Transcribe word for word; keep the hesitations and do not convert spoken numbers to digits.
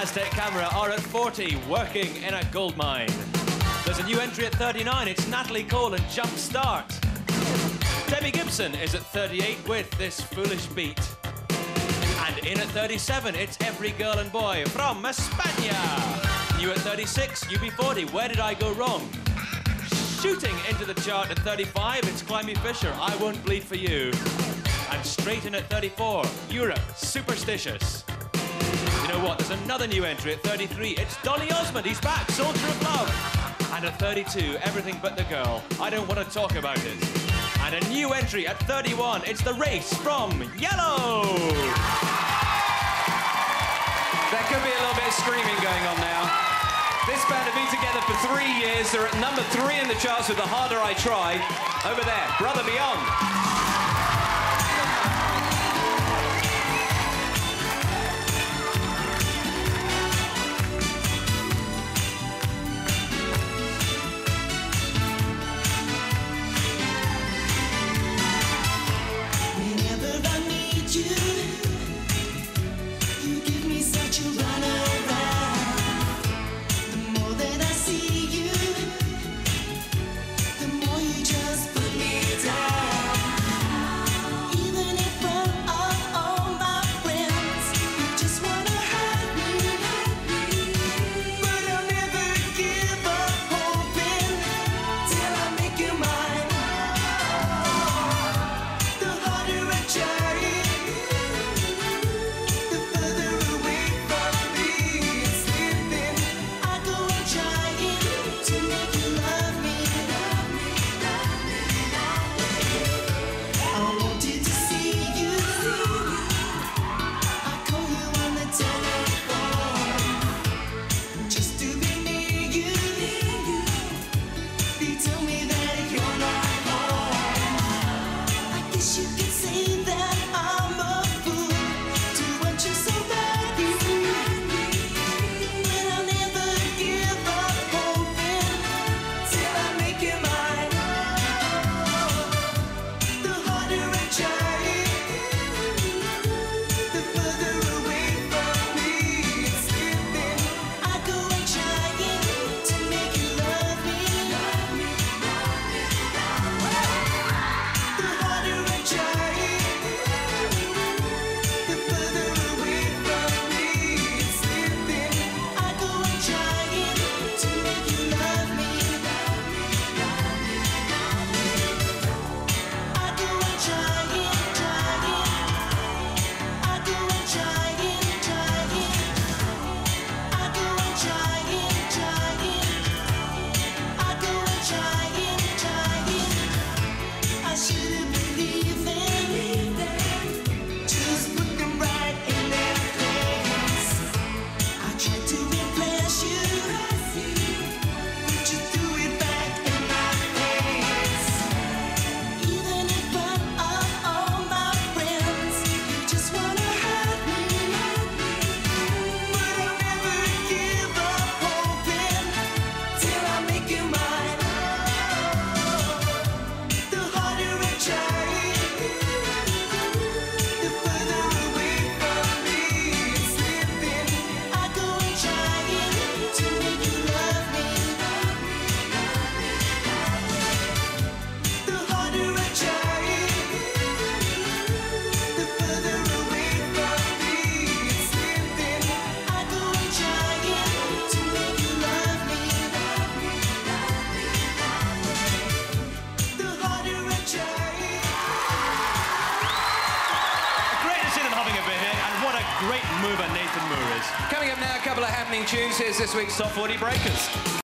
Aztec Camera are at forty, working in a gold mine. There's a new entry at thirty-nine. It's Natalie Cole and Jump Start. Debbie Gibson is at thirty-eight with This Foolish Beat. And in at thirty-seven, it's Every Girl and Boy from España. New at thirty-six, U B forty, Where Did I Go Wrong? Shooting into the chart at thirty-five, it's Climby Fisher, I Won't Bleed For You. And straight in at thirty-four, Europe, Superstitious. You know what, there's another new entry at thirty-three. It's Donny Osmond, he's back, Soldier of Love. And at thirty-two, Everything But the Girl, I Don't Want to Talk About It. And a new entry at thirty-one, it's The Race from Yellow. There could be a little bit of screaming going on now. This band have been together for three years. They're at number three in the charts with The Harder I Try. Over there, Brother Beyond. Great mover Nathan Moore is. Coming up now, a couple of happening tunes. Here's this week's Top forty Breakers.